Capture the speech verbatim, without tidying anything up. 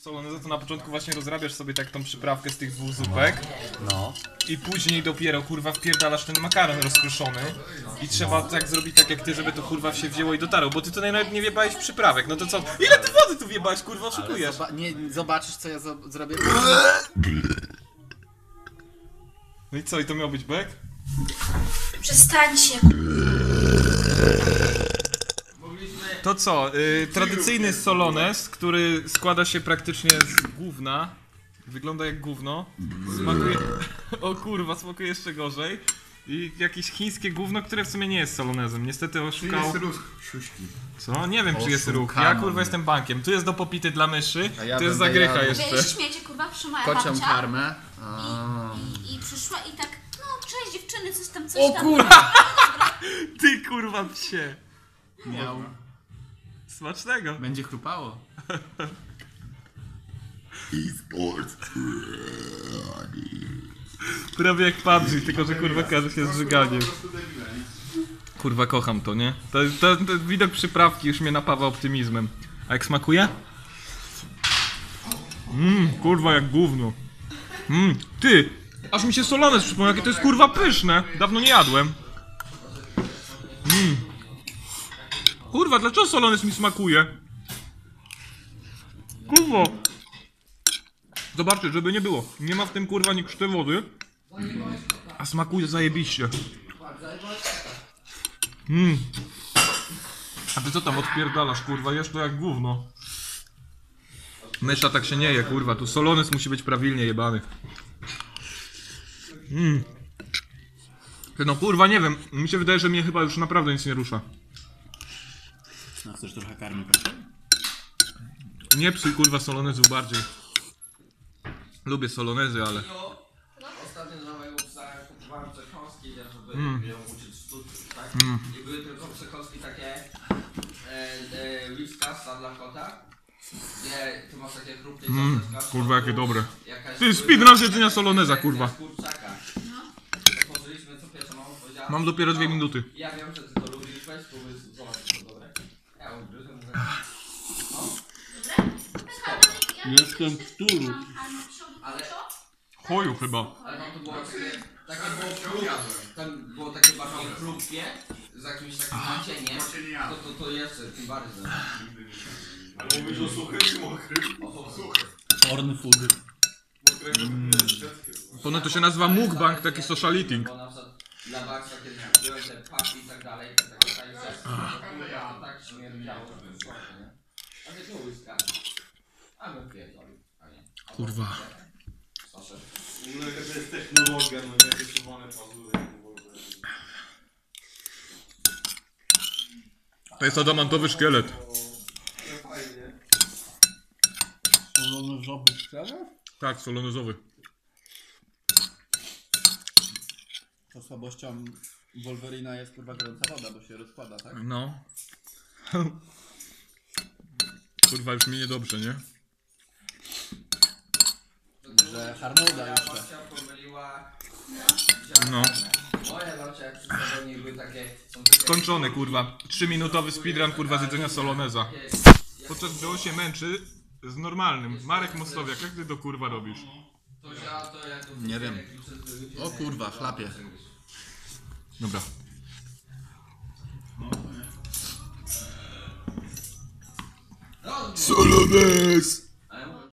soloneza, to na początku właśnie rozrabiasz sobie tak tą przyprawkę z tych dwóch zupek. No. I później dopiero, kurwa, wpierdalasz ten makaron rozkruszony. I trzeba tak zrobić tak jak ty, żeby to, kurwa, się wzięło i dotarło. Bo ty tutaj nawet nie wjebałeś przyprawek. No to co? Ile ty wody tu wjebałeś, kurwa, oszukujesz? Zoba nie, zobaczysz co ja zo zrobię. No i co? I to miał być bek? Przestańcie. To co? Y, tradycyjny solonez, który składa się praktycznie z gówna. Wygląda jak gówno. Smakuje... O kurwa, smakuje jeszcze gorzej. I jakieś chińskie gówno, które w sumie nie jest solonezem. Niestety oszukał... Jest ruch siuśki. Co? Nie wiem czy jest ruch. Ja Oszukano kurwa mnie. jestem bankiem. Tu jest do popity dla myszy, A ja tu jest będę zagrycha jadł. jeszcze. Wiesz, śmiecie, kurwa, przyszła moja Kocią babcia karmę. A. i, i przyszła i tak, no cześć dziewczyny, coś tam, coś O tam. kurwa! Ty kurwa psie. Miał. Smacznego. Będzie chrupało. E-sports. Prawie jak P U B G, tylko że kurwa każe się zżyganiem. Kurwa kocham to, nie? To, to, to widok przyprawki już mnie napawa optymizmem. A jak smakuje? Mmm, kurwa jak gówno. Mmm, ty! Aż mi się solonez przypomniał, jakie to jest kurwa pyszne. Dawno nie jadłem. Mmm. Kurwa, dlaczego solonez mi smakuje? Kurwa. Zobaczcie, żeby nie było. Nie ma w tym kurwa ni krzty wody. A smakuje zajebiście. Mmm. A ty co tam odpierdalasz, kurwa? Jesz to jak gówno. Mysza tak się nie je, kurwa. Tu solonez musi być prawilnie jebany. Mmm. No kurwa, nie wiem. Mi się wydaje, że mnie chyba już naprawdę nic nie rusza. No chcesz trochę karmy? Nie psuj kurwa solonezu bardziej. Lubię solonezy, ale... Ostatnio dla mojego psa kupowałem przekąski, żeby Mm. ją uczyć sztuczek, tak? Mm. I były tylko przekąski takie e, e, Whiskasa dla kota. Gdzie ty masz takie chrupkie Mm, ciasteczka, kurwa, jakie plus dobre. jakaś Ty, płyta- speedrun jedzenia soloneza, kurwa. z kurczaka. Otworzyliśmy, co pierwsze mama powiedziała. Mam dopiero dwie minuty. Ja wiem, że ty to lubisz, weź spróbuj, zobacz, czy to dobre. Ja ugryzłem, mówię, Jestem w tulu. ale... Choju chyba. Ale tam to było takie, takie było chrupkie, tam było takie bardziej chrupkie, z jakimś takim nacieniem, to, to, to jeszcze tym bardziej. Ale mówisz o suchym czy mokrym? O suchym. Porn food. Mokrego to Pono to się nazywa mukbang, taki social eating. Bo na przykład dla Baxa, kiedy były te paki i tak dalej, to takie tajemnice, to tak śmierdziało, że to jest słodkie, nie? A wiecie, łyska. A my pierdoli, a nie. Kurwa. Proszę. No jaka to jest technologia, no jakieś chowane pazury. To jest adamantowy szkielet. No fajnie. Solone żoby szczerze? Tak, solonezowy. To słabością Wolverina jest kurwa gorąca woda, bo się rozkłada, tak? No. Kurwa, już mi niedobrze, nie? Że Harmolda Moja jeszcze. babcia pomyliła... No. Moja babcia, jak przy sobie były takie... są takie- Skończony, kurwa. Trzyminutowy speedrun, kurwa, z jedzenia soloneza. Podczas gdy on się męczy z normalnym. Marek Mostowiak, jak ty to kurwa robisz? To ja, to ja to Nie wiem. O kurwa, chlapie. Dobra. Solonez!